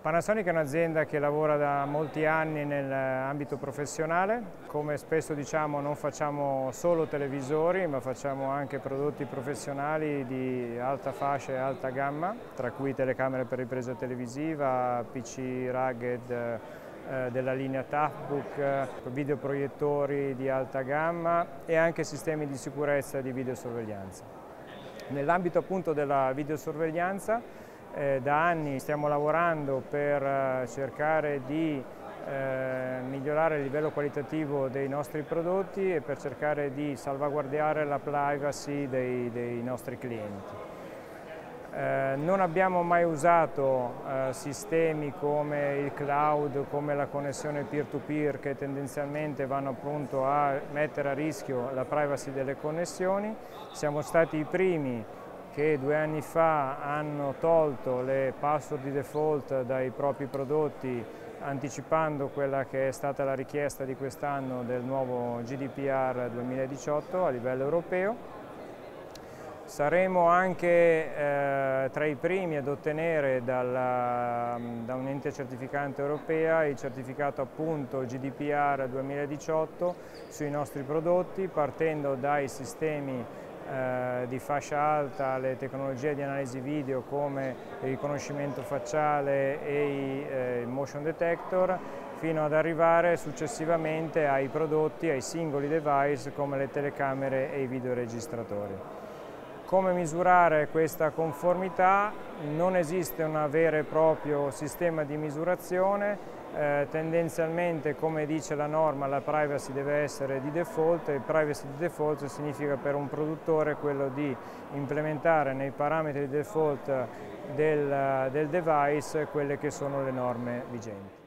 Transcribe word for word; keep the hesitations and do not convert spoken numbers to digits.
Panasonic è un'azienda che lavora da molti anni nell'ambito professionale. Come spesso diciamo, non facciamo solo televisori, ma facciamo anche prodotti professionali di alta fascia e alta gamma, tra cui telecamere per ripresa televisiva, P C rugged eh, della linea Toughbook, videoproiettori di alta gamma e anche sistemi di sicurezza e di videosorveglianza. Nell'ambito appunto della videosorveglianza, Eh, da anni stiamo lavorando per eh, cercare di eh, migliorare il livello qualitativo dei nostri prodotti e per cercare di salvaguardare la privacy dei, dei nostri clienti. Eh, non abbiamo mai usato eh, sistemi come il cloud, come la connessione peer-to-peer che tendenzialmente vanno appunto a mettere a rischio la privacy delle connessioni. Siamo stati i primi che due anni fa hanno tolto le password di default dai propri prodotti, anticipando quella che è stata la richiesta di quest'anno del nuovo G D P R duemiladiciotto a livello europeo. Saremo anche eh, tra i primi ad ottenere dalla, da un ente certificante europea il certificato appunto G D P R duemiladiciotto sui nostri prodotti, partendo dai sistemi Eh, di fascia alta, le tecnologie di analisi video come il riconoscimento facciale e i eh, motion detector, fino ad arrivare successivamente ai prodotti, ai singoli device come le telecamere e i videoregistratori. Come misurare questa conformità? Non esiste un vero e proprio sistema di misurazione. Eh, tendenzialmente, come dice la norma, la privacy deve essere di default e privacy di default significa per un produttore quello di implementare nei parametri di default del, del device quelle che sono le norme vigenti.